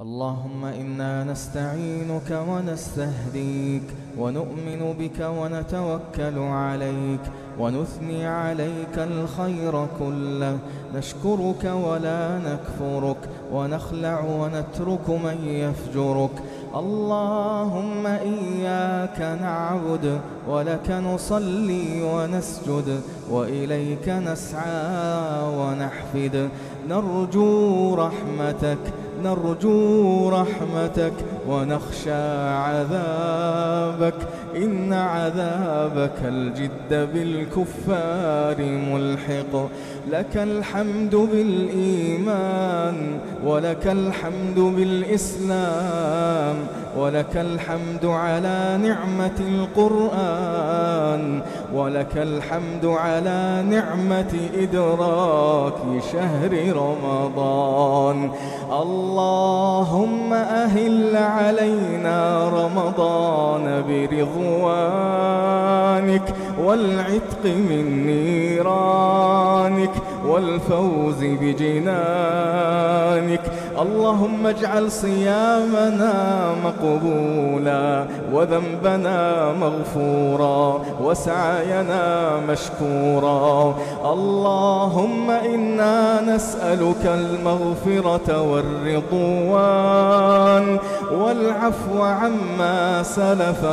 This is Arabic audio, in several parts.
اللهم إنا نستعينك ونستهديك ونؤمن بك ونتوكل عليك ونثني عليك الخير كله، نشكرك ولا نكفرك ونخلع ونترك من يفجرك. اللهم إياك نعبد ولك نصلي ونسجد وإليك نسعى ونحفد، نرجو رحمتك ونخشى عذابك، إن عذابك الجد بالكفار ملحق. لك الحمد بالإيمان ولك الحمد بالإسلام ولك الحمد على نعمة القرآن ولك الحمد على نعمة إدراك شهر رمضان. اللهم أهل علينا رمضان برضوانك والعتق من نيرانك والفوز بجنانك. اللهم اجعل صيامنا مقبولا وذنبنا مغفورا وسعينا مشكورا. اللهم إنا نسألك المغفرة والرضوان والعفو عما سلف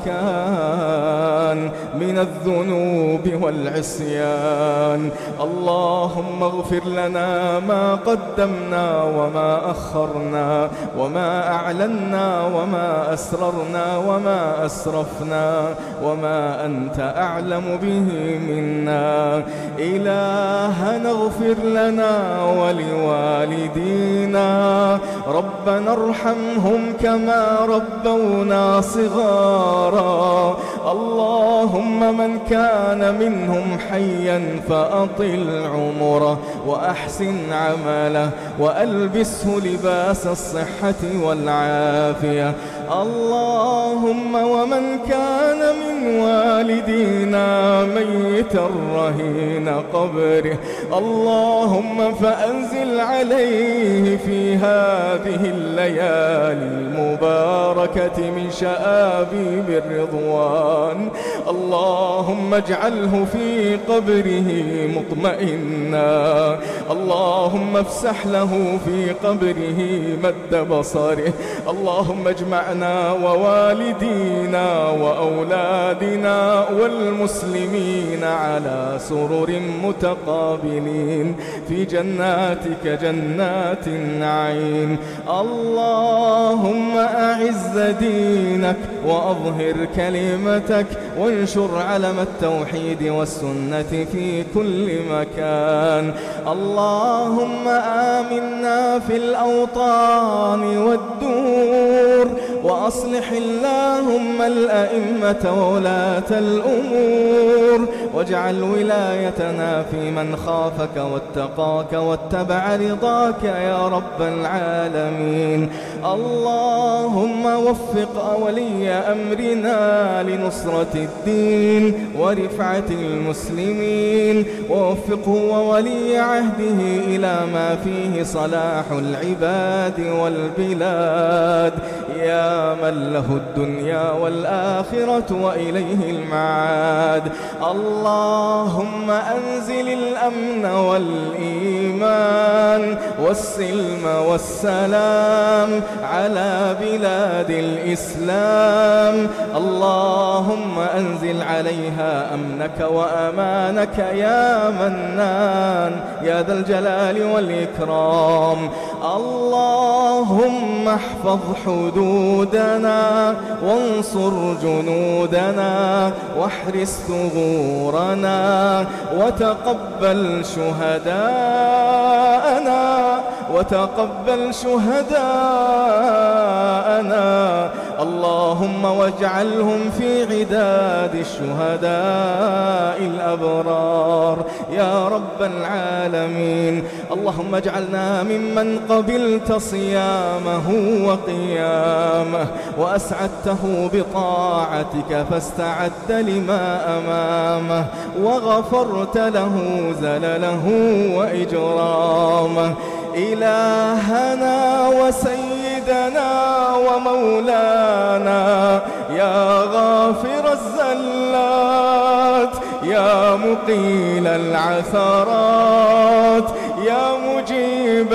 وكان من الذنوب والعصيان. اللهم اغفر لنا ما قدمنا وما أخرنا وما أعلنا وما أسررنا وما أسرفنا وما أنت أعلم به منا. إلهنا اغفر لنا ولوالدينا، ربنا ارحمهم كما ربونا صغارا. اللهم من كان منهم حيا فأطل عمره وأحسن عمله وألبسه لباس الصحة والعافية. اللهم ومن كان من والدينا ميتا رهين قبره، اللهم فأنزل عليه في هذه الليالي المباركة من شآبيب الرضوان. اللهم اجعله في قبره مطمئنا، اللهم افسح له في قبره مد بصره. اللهم اجمعنا ووالدينا وأولادنا والمسلمين على سرر متقابلين في جناتك جنات النعيم. اللهم أعز دينك وأظهر كلمتك وانشر علم التوحيد والسنة في كل مكان. اللهم آمنا في الأوطان والدور، وأصلح اللهم الأئمة وولاة الأمور، واجعل ولايتنا في من خافك واتقاك واتبع رضاك يا رب العالمين. اللهم وفق ولي أمرنا لنصرة الدين ورفعة المسلمين، ووفقه وولي عهده إلى ما فيه صلاح العباد والبلاد، يا من له الدنيا والآخرة وإليه المعاد. اللهم أنزل الأمن والإيمان والسلم والسلام على بلاد الإسلام. اللهم أنزل عليها أمنك وأمانك يا منان يا ذا الجلال والإكرام. اللهم احفظ حدودنا وانصر جنودنا واحرس ثغورنا وتقبل شهداءنا. اللهم واجعلهم في عداد الشهداء الأبرار يا رب العالمين. اللهم اجعلنا ممن قبلت صيامه وقيامه وأسعدته بطاعتك فاستعد لما أمامه وغفرت له زلله وإجرامه. إلهنا وسيدنا سيدنا ومولانا يا غافر الزلات يا مقيل العثرات يا مجيب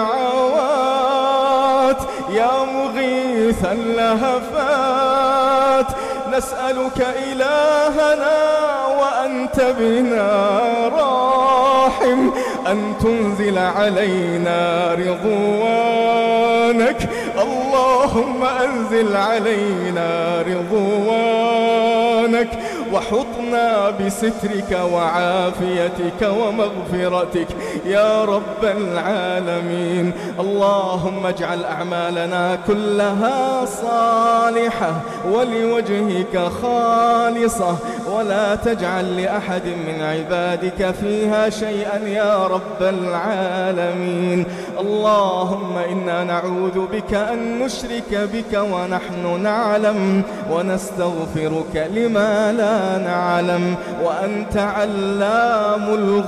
الدعوات يا مغيث اللهفات نسألك إلهنا وأنت بنا راحم أن تنزل علينا رضوانك. اللهم أنزل علينا رضوانك وحطنا بسترك وعافيتك ومغفرتك يا رب العالمين. اللهم اجعل أعمالنا كلها صالحة ولوجهك خالصة ولا تجعل لأحد من عبادك فيها شيئا يا رب العالمين. اللهم إنا نعوذ بك أن نشرك بك ونحن نعلم ونستغفرك لما لا نعلم وأنت علام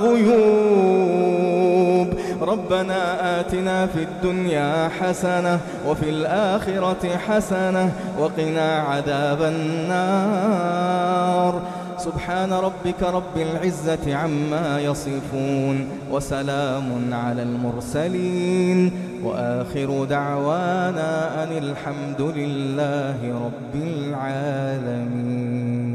الغيوب. ربنا آتنا في الدنيا حسنة وفي الآخرة حسنة وقنا عذاب النار. سبحان ربك رب العزة عما يصفون وسلام على المرسلين وآخر دعوانا أن الحمد لله رب العالمين.